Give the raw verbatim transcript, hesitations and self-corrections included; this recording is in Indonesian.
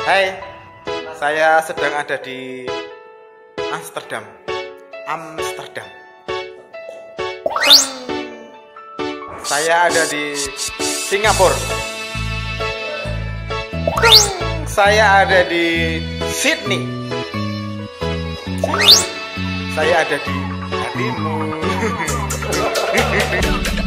Hai, saya sedang ada di Amsterdam. Amsterdam. Saya ada di Singapura. Saya ada di Sydney. Saya ada di hatimu.